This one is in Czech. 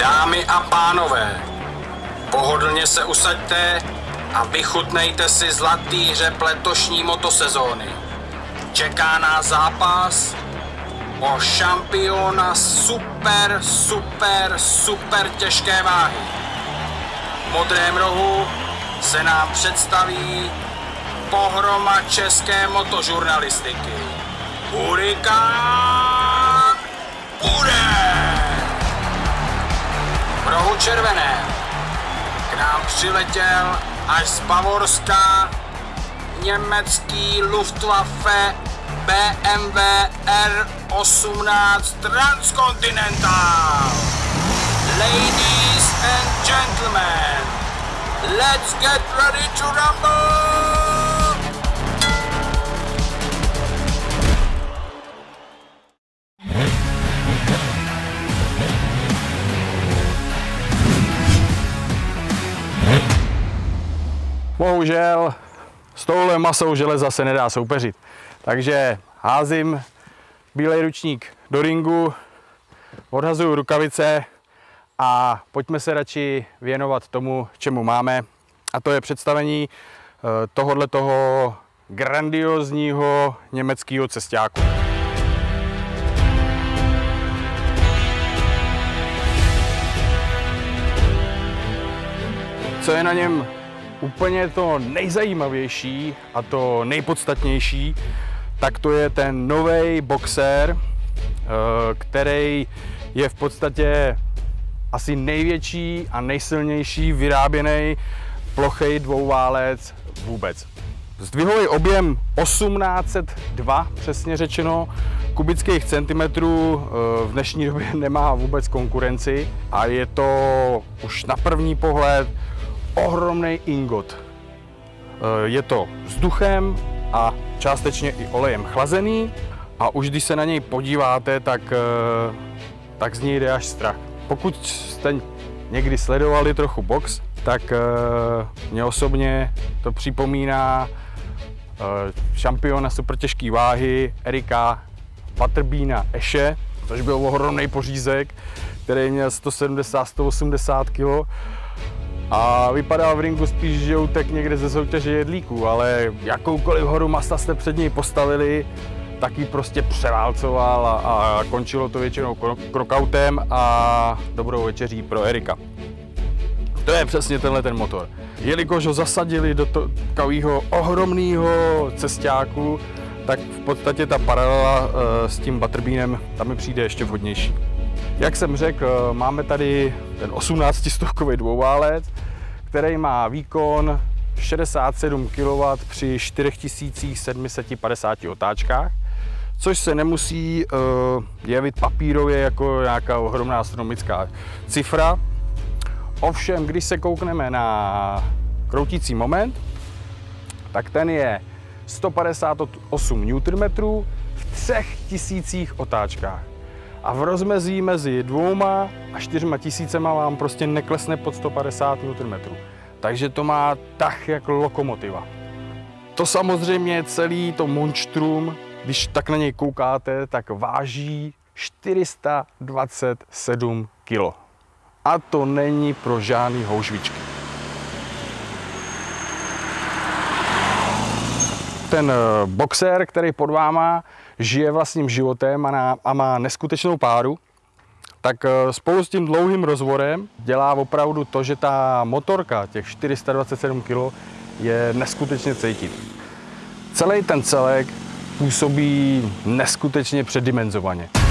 Dámy a pánové, pohodlně se usaďte a vychutnejte si zlatý hřeb letošní motosezóny. Čeká nás zápas o šampiona super těžké váhy. V modrém rohu se nám představí pohroma české motožurnalistiky. Hurikán bude! V rohu červené k nám přiletěl až z Bavorska německý Luftwaffe BMW R18 Transcontinental. Ladies and gentlemen, let's get ready to rumble! Bohužel s touhle masou železa se nedá soupeřit. Takže házím bílej ručník do ringu, odhazuju rukavice a pojďme se radši věnovat tomu, čemu máme. A to je představení tohoto grandiozního německého cesťáku. Co je na něm úplně to nejzajímavější a to nejpodstatnější, tak to je ten nový boxer, který je v podstatě asi největší a nejsilnější vyráběný plochý dvouválec vůbec. Zdvihový objem 1802, přesně řečeno, kubických centimetrů v dnešní době nemá vůbec konkurenci a je to už na první pohled ohromný ingot. Je to vzduchem a částečně i olejem chlazený a už když se na něj podíváte, tak z něj jde až strach. Pokud jste někdy sledovali trochu box, tak mě osobně to připomíná šampiona supertěžké váhy Erika Butterbeana Esche, což byl ohromný pořízek, který měl 170–180 kg. A vypadal v ringu spíš, že utek někde ze soutěže jedlíků, ale jakoukoliv horu masa jste před něj postavili, tak ji prostě převálcoval a končilo to většinou knockoutem a dobrou večeří pro Erika. To je přesně tenhle ten motor. Jelikož ho zasadili do takového ohromného cesťáku, tak v podstatě ta paralela s tím Butterbeanem tam mi přijde ještě vhodnější. Jak jsem řekl, máme tady ten 18stovkový dvouválec, který má výkon 67 kW při 4750 otáčkách, což se nemusí jevit papírově jako nějaká ohromná astronomická cifra. Ovšem, když se koukneme na kroutící moment, tak ten je 158 Nm v 3000 otáčkách. A v rozmezí mezi 2 a 4 tisícema vám prostě neklesne pod 150 Nm. Takže to má tah jako lokomotiva. To samozřejmě celý to monstrum, když tak na něj koukáte, tak váží 427 kg. A to není pro žádný houžvičky. Ten boxer, který pod váma žije vlastním životem a má neskutečnou páru, tak spolu s tím dlouhým rozvorem dělá opravdu to, že ta motorka, těch 427 kg, je neskutečně cítit. Celý ten celek působí neskutečně předimenzovaně.